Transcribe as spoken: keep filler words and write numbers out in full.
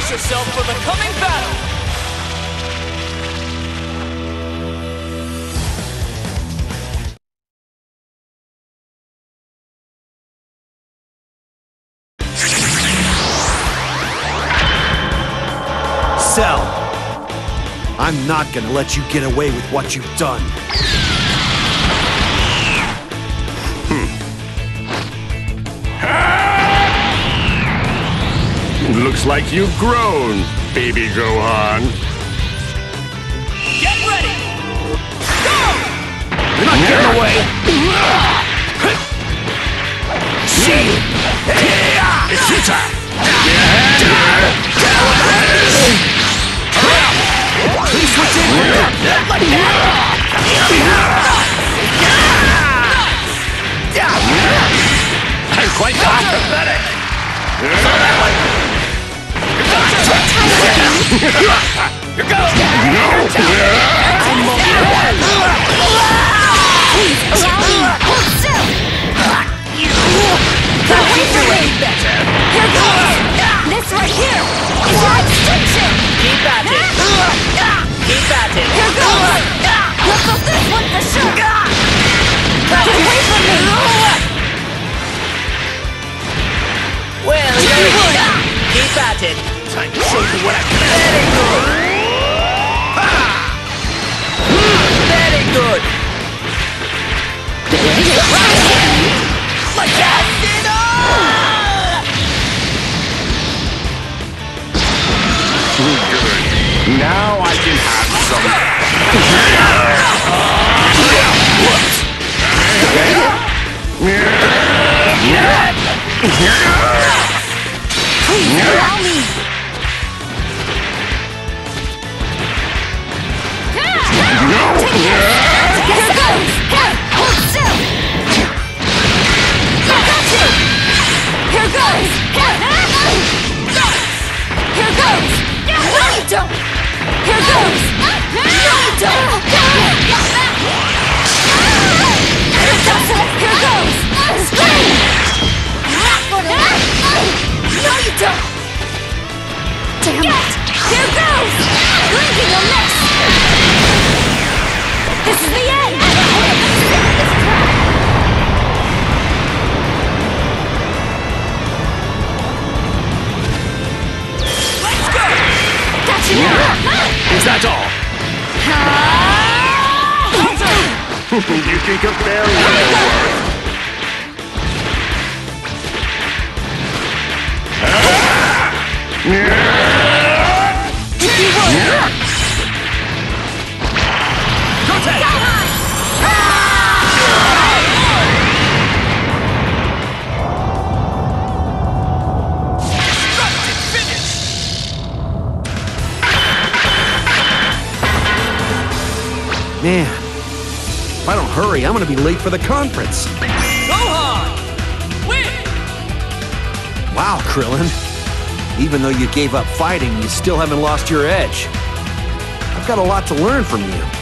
Brace yourself for the coming battle! Cell, I'm not gonna let you get away with what you've done. Looks like you've grown, baby Gohan. Get ready! Go! You're not getting away! See! It's your time! Please switch in with me! Like that! I'm quite pathetic! Here goes! I'm Please allow me! Hold still! Can't wait for me! Here goes! This right here is your extinction! Keep at it! Keep at it! Here goes! Let's go this one for sure! Get away from me! Well, Very good! keep at it! Time to show you what I can Very good! Very good! Like that! Good. Now I can have some. Please allow me! Take this! Here goes! Hold still! I got you! Here goes! Here goes! No, you don't! Here goes! No, you don't! Here goes! Here goes! Scream! No, you don't! Damn it! Here goes! Blinking a miss! This is the end! This trap! Let's go! Got you now! Is that all? You think a fair will work? Man, if I don't hurry, I'm gonna be late for the conference. Gohan! Win! Wow, Krillin. Even though you gave up fighting, you still haven't lost your edge. I've got a lot to learn from you.